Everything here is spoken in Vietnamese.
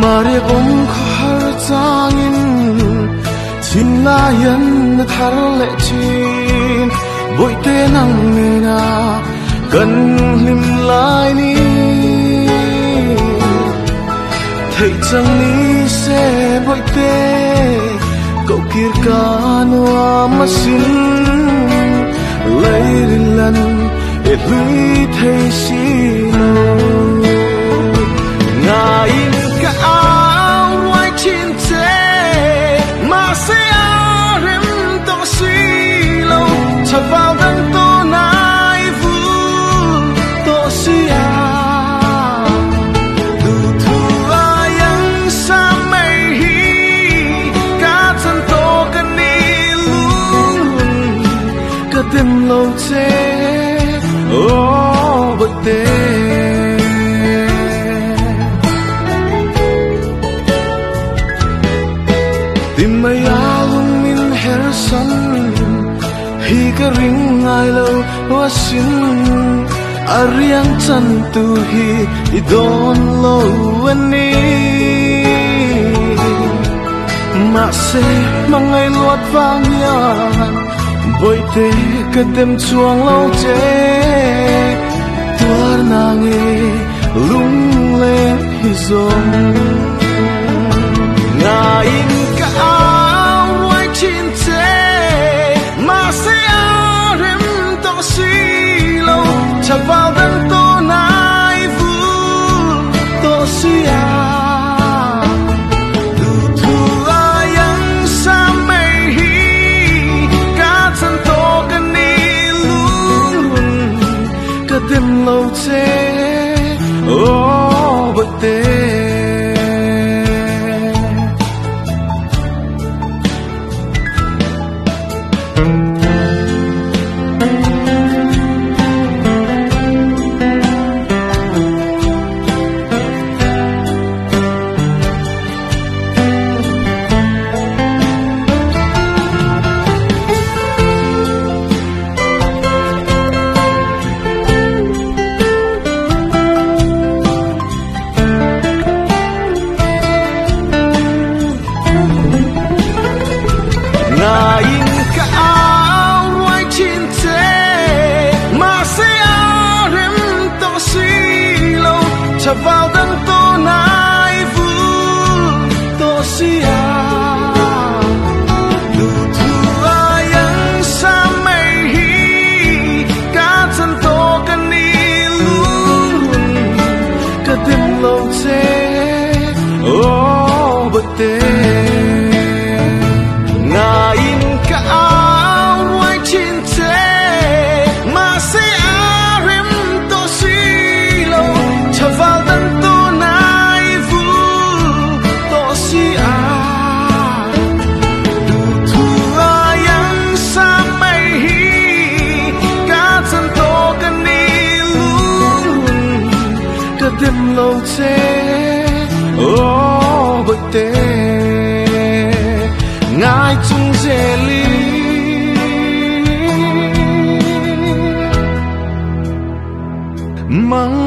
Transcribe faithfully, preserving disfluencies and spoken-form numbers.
Ngare bom khar changin chin na yan na thar le chin boi te nang ne na kan lim lai ni thei chang ni se boi te cậu kir ka noa masin lấy lần e lui thei si no ngài ka áo ngoài chín thế mà sẽ áo rem to suy lâu chợt vào đêm tô nai vu to suy à đủ thu ayang sa mây hi cả chân to cần đi luôn cả đêm lâu thế oh bất tê tìm mây alung min her sun hi ka ring ngai lo wa sin ariang chan tu hi I don lo ani ma se mangai luat vang yan boi te ka dem chuang lo che tuar na nge lung le hi zong ngain ka áo ngoài chín thế mà sẽ áo rem to suy lâu chợt vào đêm tô nai vu to suy à đủ thu ayang sa mây hi cả chân to cần đi luôn cả đêm lâu thế oh bất tê ngài ka áo ngoài chín thế mà sẽ áo rem to suy lâu chợt vào đêm tô nai vu to suy à đủ thu ayang sa mây hi cả chân to cần đi luôn cả đêm lâu thế oh bất tê ngain ka áo ngoài chín thế mà sẽ áo rem to suy lâu chợt vào đêm tô nai vu to suy à đủ thu ayang sa mây hi cả chân to cần đi luôn cả đêm lâu thế oh bất tê ngài chung dễ ly mang